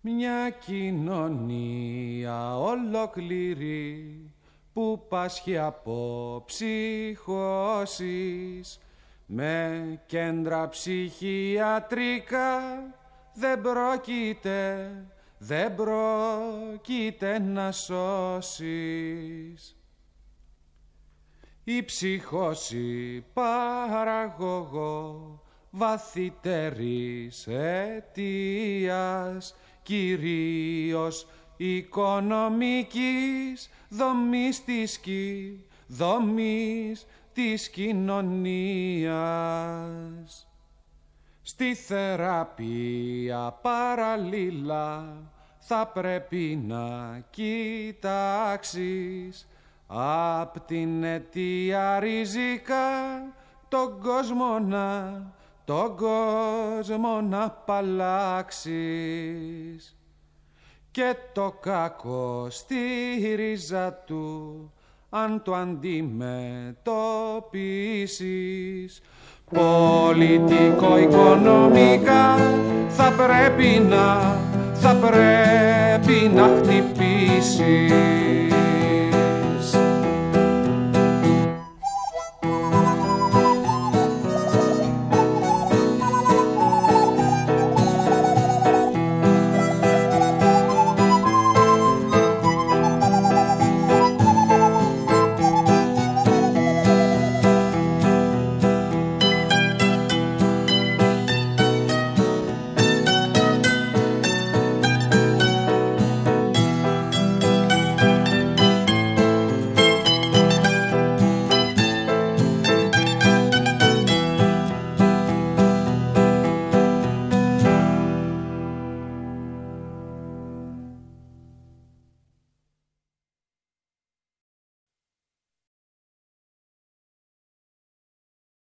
Μια κοινωνία ολόκληρη που πάσχει από ψυχώσεις, με κέντρα ψυχιατρικά δεν πρόκειται να σώσεις. Η ψυχώση παραγωγό βαθύτερης αιτίας, κυρίως οικονομικής δομής της κοινωνίας. Στη θεραπεία παραλλήλα θα πρέπει να κοιτάξεις απ' την αιτία ριζικά τον κόσμο να απαλλάξεις, και το κακό στη ρίζα του αν το αντιμετωπίσεις πολιτικο-οικονομικά θα πρέπει να χτυπήσεις.